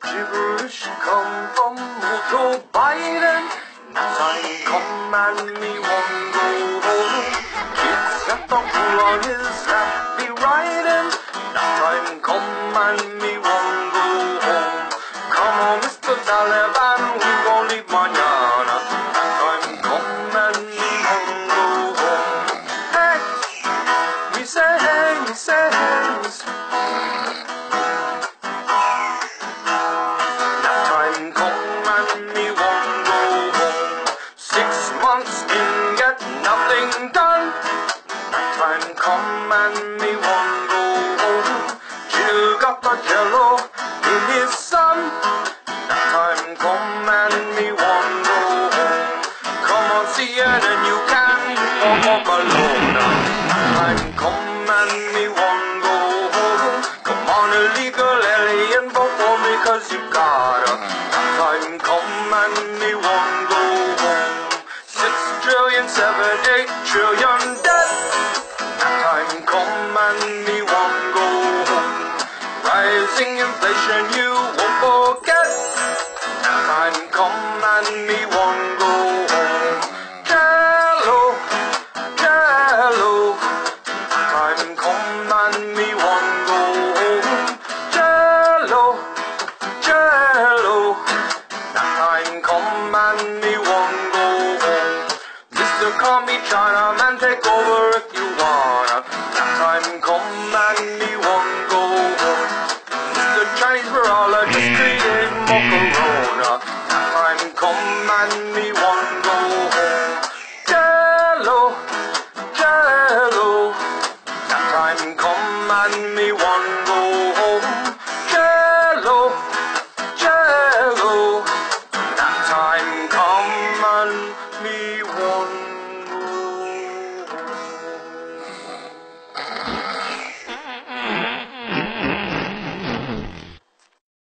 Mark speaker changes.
Speaker 1: gibberish come from Joe Biden. Time come and me won't go home. Kids at the pool on his happy riding. Time come and me won't go home. Come on, Mr. Taliban, we gon' leave mañana. Time come and me won't go home. Hey, me say, hey, me say, hey, me say. Time come and me won't go home. 6 months can get nothing done. Time come and me won't go home. Jill got the jello in his son. Time come and me won't go home. Come on, CNN, you can walk alone. Time come and me won't go home. Come on, illegal alien, vote for me 'cause you gotta. Time come and me won't go home. 6 trillion, 7, 8 trillion debt. Time come and me won't go home. Rising inflation you won't forget. Time come and me won't go home. Jello, jello. Time come and me won't go home. Jello, jello. Time come and me won't go home. Mr. Call me China man, take over if you wanna. Time come and me won't go home. Mr. Chinese virologist create more corona. Time come and me won't go home. Jello, jello. Time come and me